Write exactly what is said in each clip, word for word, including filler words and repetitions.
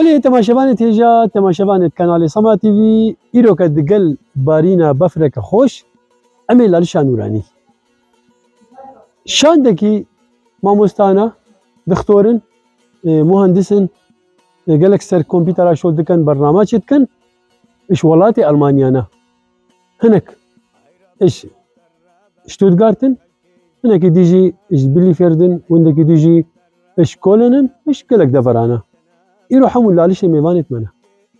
بله تماشاوان تیجا تماشاوان کانال سما تی وی ایرو که دگل بارینا بفرک خوش امی لالشا نورانی شان دکی ماموستانا دکتورن مهندسن قالك سر كمبيوتر شغل دكان برنامج دكان ايش ولاتي المانيانا هناك ايش شتوتغارتن هناك ديجي ايش بلي فردن وندك ديجي ايش كولنن ايش قالك دفرانا يروحوا ولا ليش ميفانت منا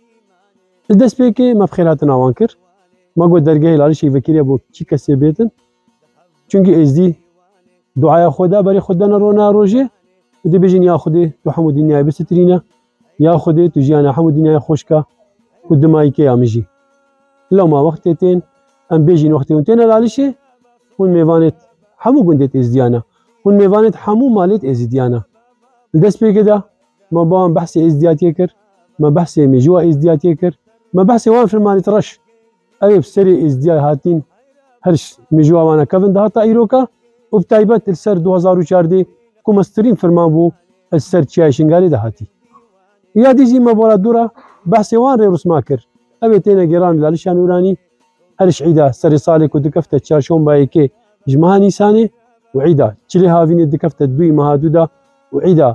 الدس بيكي ما بخيراتنا وانكر ما قد درجه لالش فكري ابو تشي كسبيتن چونكي از دي دعاء خدا بري خدانا رونا روجي ودي بيجين يا خدي تو حمود الدنيا بسترينا يا خدي تجي انا حمود الدنيا خوشكا قدمايكي امجي لو ما وقتين ام بيجين وقتين لالش هون ميفانت حمو قندت از ديانا هون ميفانت حمو مالت از ديانا الدس بيكي ده ما بان بحثي ازدياتي كر ما بحثي مجوا ازدياتي كر ما بحثي وان في المال ترش اي بسري ازديا هاتين هرش مجوا وانا كفن ده ايروكا وبتايبت السر دو هزار وچارده كومسترين فرمان بو السر تشايشنغالي ده هاتي يا ديجي ما بولا دورا بحثي وان ريروس ماكر ابي تينا جيران لالشان وراني هرش عيدا سري صالك ودكفته تشاشون بايكي جمهاني سانه وعيدا تشلي هافين دكفته دوي مهادودا وعيدا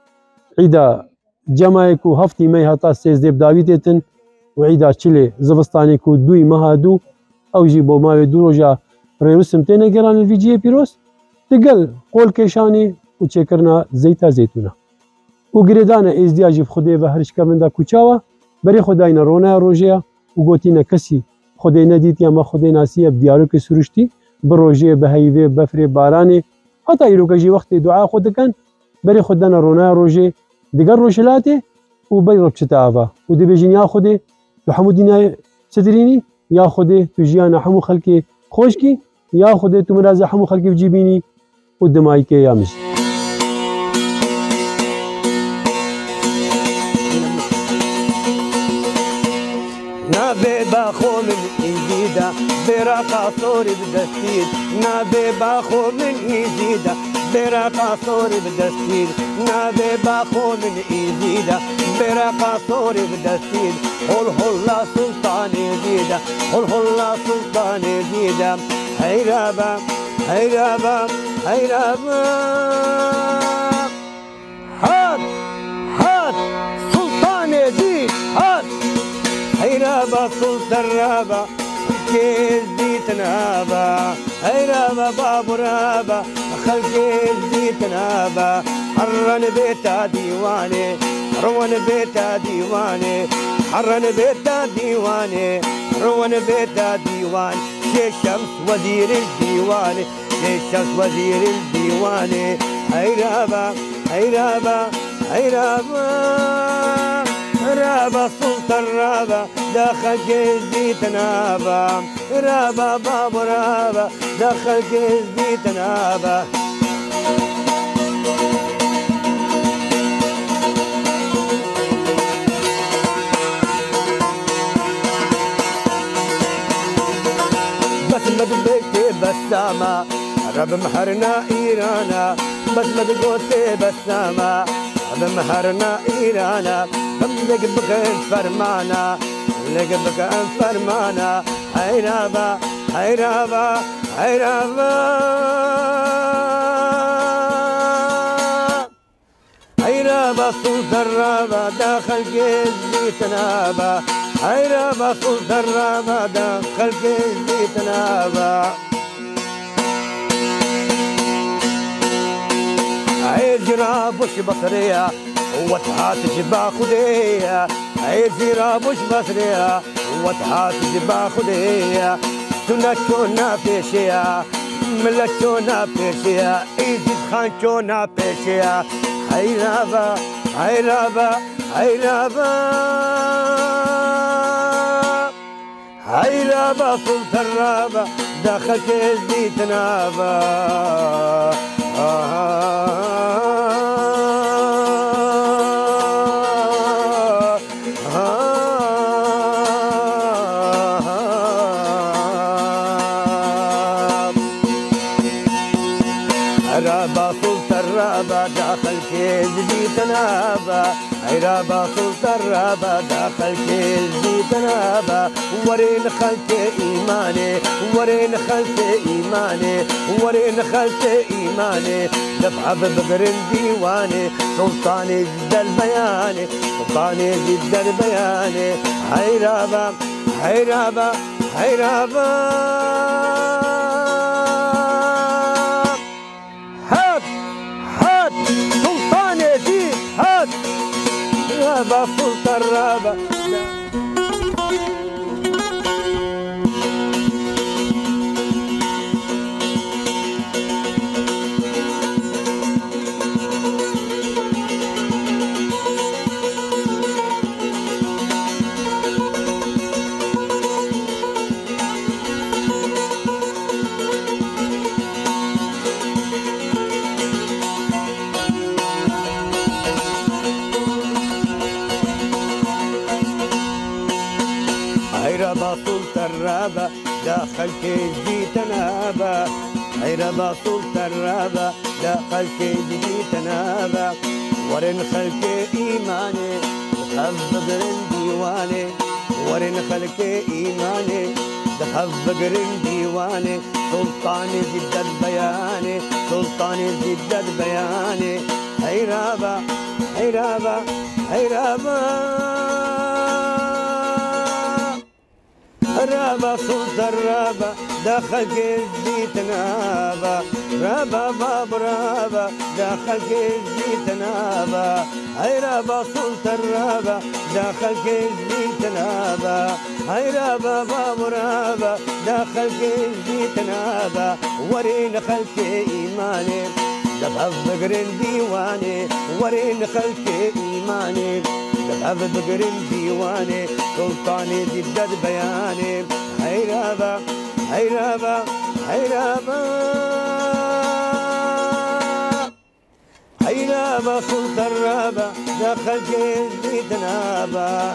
عيدا جمايكو هفتي مي هتا سيز ديب داويتن وعيدا تشلي زبستانيكو دوي مهادو او جيبو ماوي دوروجا ريروسم تينا جيران الفيجي بيروس تقل قول كيشاني وتشكرنا زيتا زيتونا وقريدانا ازدياجي بخدي بهرش كمندا كوچاوا بري خداينا رونا روجيا وقوتينا كسي خدي نديت يا ما خدي ناسيه بديارو كي سرشتي بروجي بهيفي بفري باراني حتى يروكجي وقت دعاء خدكن بري خدانا رونا روجي دقر روشلاتي وبري ربشتافا ودي بيجين يا خدي وحمودينا ستريني يا خدي تجيانا حمو خلكي خوشكي يا خدي تمرازا حمو خلكي بجيبيني ودمايكي يا مجي نابي باخو من إيزيدا براقة صوري بدستيد نابي باخو من إيزيدا براقة صوري بدستيد نابي باخو من إيزيدا براقة صوري بدستيد هل هلا سلطان يزيدا هل هلا سلطان يزيدا هيرابا هيرابا هيرابا هات هات سلطان يزيد هات هيرابا سلطان رابا كيز دي تنابا هيرابا بابو رابا خلقيز دي تنابا حرن بيتا ديواني روان بيتا ديواني حرن بيتا ديواني روان بيتا ديوان شي شمس وزير الديواني شي شمس وزير الديواني هيرابا هيرابا هيرابا رابا سلطان رابا داخل جيزي تنابا رابا بابو رابا داخل جيزي تنابا بس مدبيتي بسامة رب محرنا إيرانا بس مدقوتي بسامة رب محرنا إيرانا لق بك فرمانا لق بك فرمانا هيرابا هيرابا هيرابا هيرابا سلطان رابا داخل جيزي تنابا هيرابا سلطان رابا داخل جيزي تنابا عيد جراب وش بصريه وتحات جبا خدية عيد جراب وش بصريه وتحات جبا خدية سنتونا بيشيا ملتونا بيشيا ايزيد خانتونا بيشيا هيرابا هيرابا هيرابا هيرابا سلطان رابا داخل جيزي تنابا رابا سلطان رابا داخل كيز دي تنابا عرابة سلطان رابة داخل كل بيت نابة ورين خلت إيماني ورين خلت إيماني ورين خلت إيماني دفعة ببقر ديواني سلطاني جد البياني سلطاني جد البياني عرابة عرابة عرابة هات هات سلطاني جيد هات رابة سلطان رابة عرابة سلطان رابة داخل كيجي تنابة عرابة سلطان رابة داخل كيجي تنابة ورن خلك إيماني دخف بقرن ديواني ورن خلك إيماني دخف بقرن ديواني سلطاني زد البياني سلطاني زد البياني عرابة عرابة عرابة رابا سلطان رابا داخل كيزي تنابا رابا باب رابا داخل كيزي تنابا هاي رابا سلطان رابا داخل كيزي تنابا هاي رابا باب رابا داخل كيزي تنابا ورين خلك إيماني دفع بقرن ديواني ورين خلك إيماني دفع بقرن ديواني سلطاني جدد بياني عرابة عرابة عرابة عرابة سلطان رابة داخل كيزي تنابة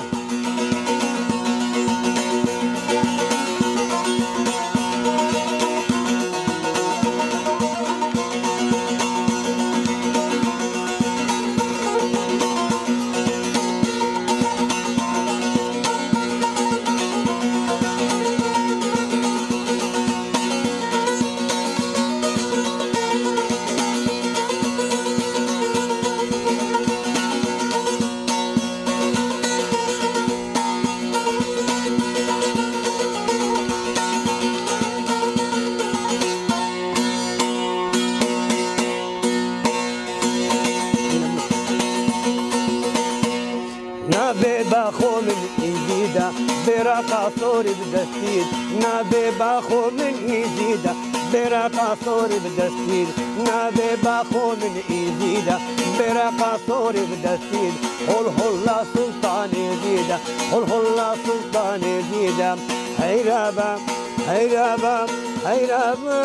نابي باخو من إيزيدا براقة صوري بدستيد نابي باخو من إيزيدا براقة صوري بدستيد نابي باخو من إيزيدا براقة صوري بدستيد هل هلا سلطان يزيدا هل هلا سلطان يزيدا هيرابا هيرابا هيرابا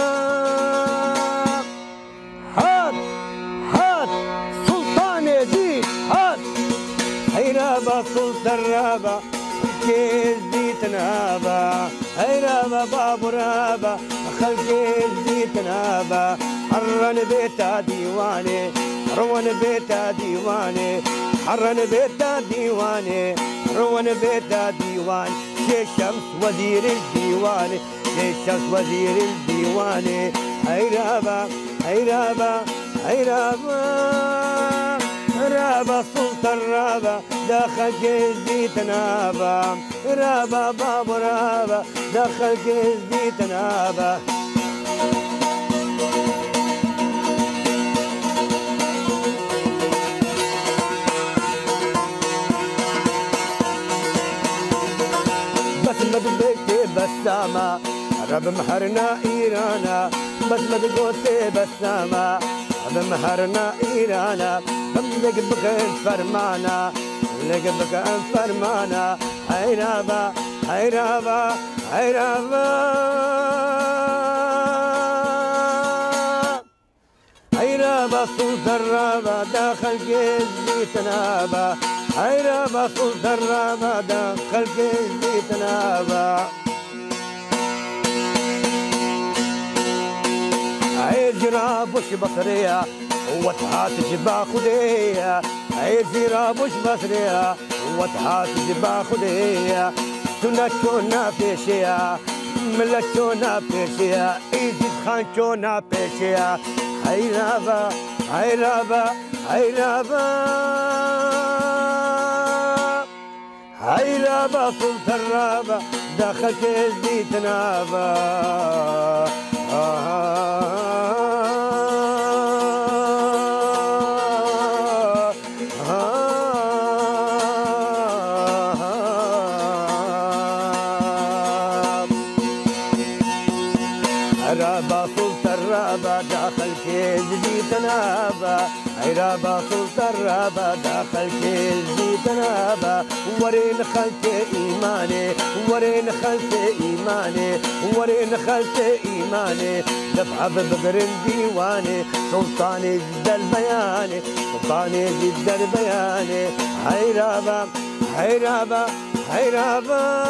هات هات سلطان يزيد هات عرابة سلطان رابة كيزي تنابة عرابة باب رابة خلكيزي تنابة حرن بيتا ديواني روان بيتا ديواني حرن بيتا ديواني روان بيتا ديوان شي شمس وزير الديواني شي شمس وزير الديواني عرابة عرابة عرابة رابا سلطان رابا داخل كيزي تنابا رابا باب رابا داخل كيزي تنابا بس ما بدك بسامة رب محرنا إيرانا بس ما تقولت بسامة رب محرنا إيرانا لقى بك فرمانا لقى بك فرمانا عرابة عرابة عرابة عرابة سلطان رابة داخل كيزي تنابة عرابة سلطان رابة داخل كيزي تنابة عيد جراب وش بصرية وتهات جبا خدية عيزي رابوش بصريا وتحات جبا خديا تنكونا بيشيا ملكونا بيشيا ايزي خانكونا بيشيا هيرابا هيرابا هيرابا هيرابا صوت الرابا داخل كيزي تنابا رابا صوت الرابا داخل كيزي تنابا رابا صوت الرابا داخل كيزي تنابا ورين خلت إيماني ورين خلت إيماني ورين خلت إيماني دفع ببقر ديواني سلطاني جد البياني سلطاني جد البياني هاي رابا هاي رابا هاي رابا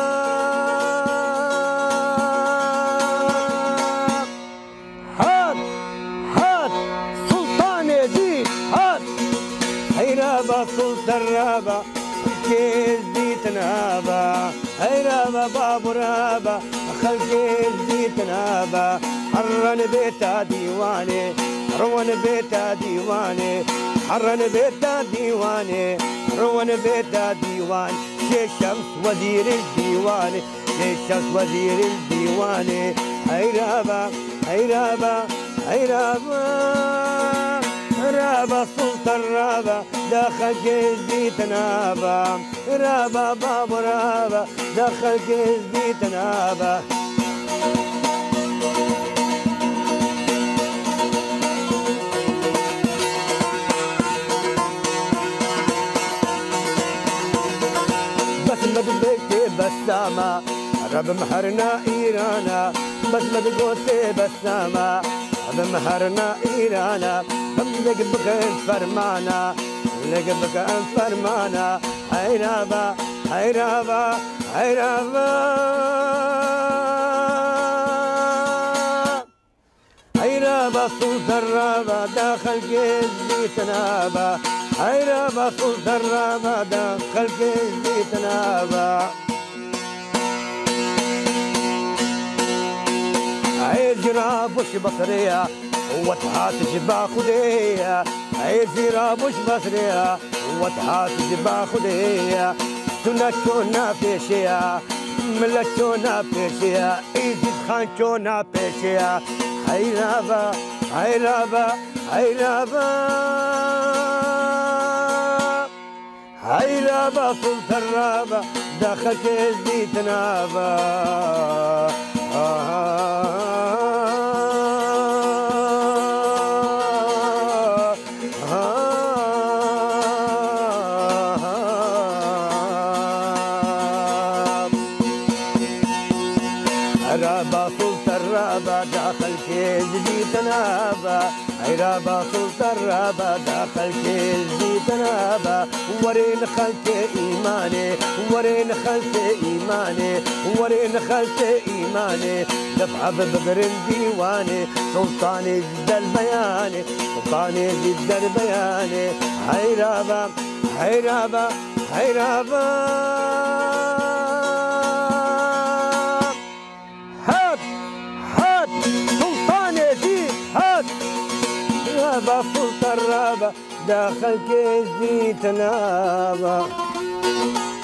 هيرابا صوت الرابا كيزي تنابا هيرابا بابو رابا خل كيزي تنابا حرن بيتا ديواني روان بيتا ديواني حرن بيتا ديواني روان بيتا ديوان شي شمس وزير الديواني شي شمس وزير الديواني هيرابا هيرابا هيرابا رابا صوت الرابا داخل كيزي تنابا رابا بابو رابا داخل كيزي تنابا بس ما بيتي بسامة رب محرنا إيرانا بس ما بيقوتي بسامة رب محرنا إيرانا لقى بك فرمانا لقى بك فرمانا هيرابا هيرابا هيرابا هيرابا صوت الرابا داخل كيزي تنابا هيرابا صوت الرابا داخل كيزي تنابا عيد رابوش بصرية وتحات جبا خدية عيزي رابوش بصرية وتحات جبا خدية تنكونا بيشيا ملكونا بيشيا ايزي خانكونا بيشيا هيرابا هيرابا هيرابا هيرابا صوت الرابا داخل كيزي تنابا رابا صوت الرابا داخل كيزي تنابا رابا صوت الرابا داخل كيزي تنابا ورين خلت إيماني ورين خلت إيماني ورين خلت إيماني دفع ببقر ديواني سلطاني جد البياني سلطاني جد البياني هاي رابا هاي رابا هاي رابا رابا صوت الرابا داخل كيزي تنابا